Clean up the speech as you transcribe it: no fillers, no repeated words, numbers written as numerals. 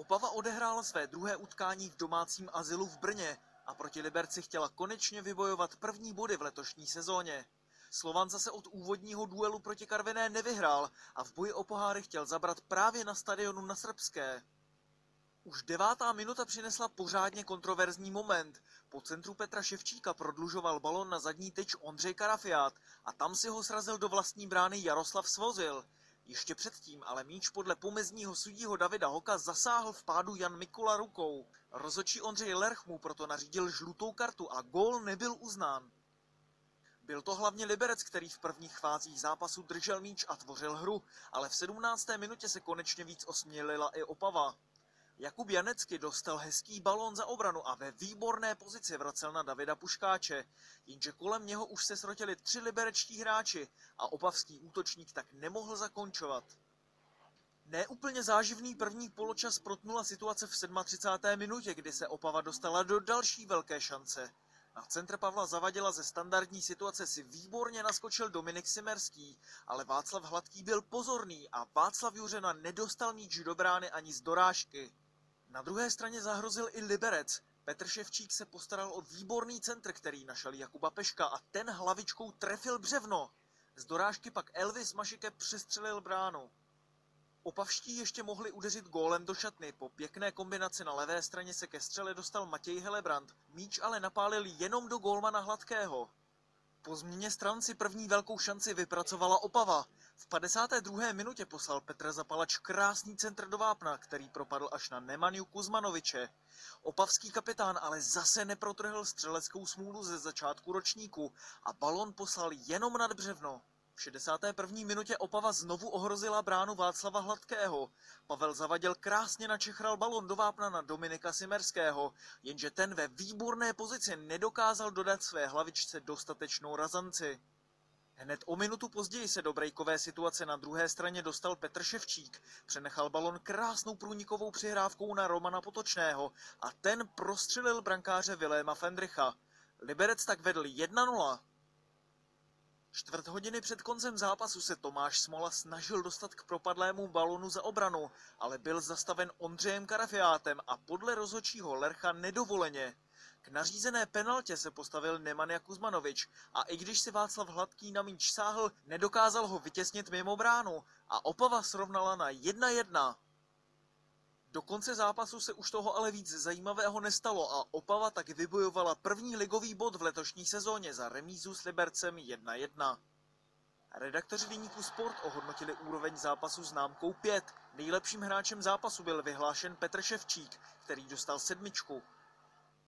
Opava odehrála své druhé utkání v domácím azylu v Brně a proti Liberci chtěla konečně vybojovat první body v letošní sezóně. Slovan zase od úvodního duelu proti Karviné nevyhrál a v boji o poháry chtěl zabrat právě na stadionu na Srbské. Už 9. minuta přinesla pořádně kontroverzní moment. Po centru Petra Ševčíka prodlužoval balon na zadní tyč Ondřej Karafiát a tam si ho srazil do vlastní brány Jaroslav Svozil. Ještě předtím ale míč podle pomezního sudího Davida Hoka zasáhl v pádu Jan Mikula rukou. Rozhodčí Ondřej Lerch mu proto nařídil žlutou kartu a gól nebyl uznán. Byl to hlavně Liberec, který v prvních fázích zápasu držel míč a tvořil hru, ale v 17. minutě se konečně víc osmělila i Opava. Jakub Janecký dostal hezký balón za obranu a ve výborné pozici vracel na Davida Puškáče, jenže kolem něho už se srotili 3 liberečtí hráči a opavský útočník tak nemohl zakončovat. Neúplně záživný první poločas protnula situace v 37. minutě, kdy se Opava dostala do další velké šance. Na centr Pavla Zavadila ze standardní situace si výborně naskočil Dominik Simerský, ale Václav Hladký byl pozorný a Václav Juřena nedostal míč do brány ani z dorážky. Na druhé straně zahrozil i Liberec. Petr Ševčík se postaral o výborný centr, který našel Jakuba Peška a ten hlavičkou trefil břevno. Z dorážky pak Elvis Mašike přestřelil bránu. Opavští ještě mohli udeřit gólem do šatny. Po pěkné kombinaci na levé straně se ke střele dostal Matěj Helebrant. Míč ale napálil jenom do gólmana Hladkého. Po změně stran si první velkou šanci vypracovala Opava. V 52. minutě poslal Petr Zapalač krásný centr do vápna, který propadl až na Nemanju Kuzmanoviče. Opavský kapitán ale zase neprotrhl střeleckou smůlu ze začátku ročníku a balon poslal jenom nad břevno. V 61. minutě Opava znovu ohrozila bránu Václava Hladkého. Pavel Zavadil krásně načechral balon do vápna na Dominika Simerského, jenže ten ve výborné pozici nedokázal dodat své hlavičce dostatečnou razanci. Hned o minutu později se do brejkové situace na druhé straně dostal Petr Ševčík, přenechal balon krásnou průnikovou přihrávkou na Romana Potočného a ten prostřelil brankáře Viléma Fendricha. Liberec tak vedl 1-0. Čtvrt hodiny před koncem zápasu se Tomáš Smola snažil dostat k propadlému balonu za obranu, ale byl zastaven Ondřejem Karafiátem a podle rozhodčího Lercha nedovoleně. K nařízené penaltě se postavil Nemanja Kuzmanovič a i když si Václav Hladký na míč sáhl, nedokázal ho vytěsnit mimo bránu a Opava srovnala na 1-1. Do konce zápasu se už toho ale víc zajímavého nestalo a Opava tak vybojovala první ligový bod v letošní sezóně za remízu s Libercem 1-1. Redaktoři deníku Sport ohodnotili úroveň zápasu známkou 5. Nejlepším hráčem zápasu byl vyhlášen Petr Ševčík, který dostal 7.